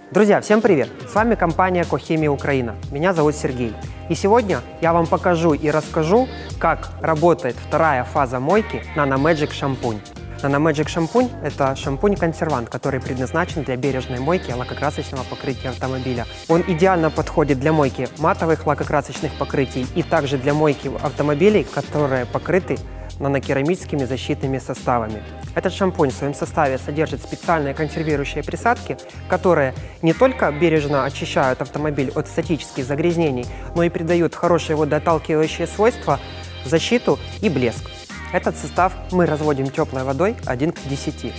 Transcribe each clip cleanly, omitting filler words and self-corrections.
Друзья, всем привет! С вами компания «Экохимия Украина». Меня зовут Сергей. И сегодня я вам покажу и расскажу, как работает вторая фаза мойки NanoMagic шампунь. NanoMagic шампунь – это шампунь-консервант, который предназначен для бережной мойки лакокрасочного покрытия автомобиля. Он идеально подходит для мойки матовых лакокрасочных покрытий и также для мойки автомобилей, которые покрыты нанокерамическими защитными составами. Этот шампунь в своем составе содержит специальные консервирующие присадки, которые не только бережно очищают автомобиль от статических загрязнений, но и придают хорошие водоотталкивающие свойства, защиту и блеск. Этот состав мы разводим теплой водой 1 к 10.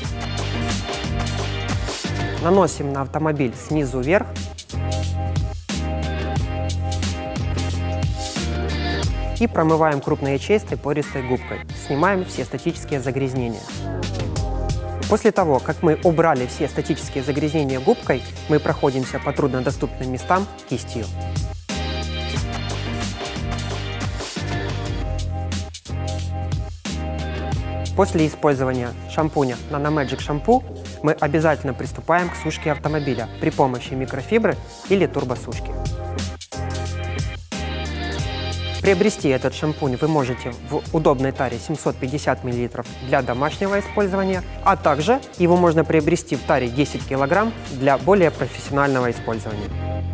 Наносим на автомобиль снизу вверх. И промываем крупноячеистой пористой губкой. Снимаем все статические загрязнения. После того, как мы убрали все статические загрязнения губкой, мы проходимся по труднодоступным местам кистью. После использования шампуня NanoMagic шампу мы обязательно приступаем к сушке автомобиля при помощи микрофибры или турбосушки. Приобрести этот шампунь вы можете в удобной таре 750 мл для домашнего использования, а также его можно приобрести в таре 10 кг для более профессионального использования.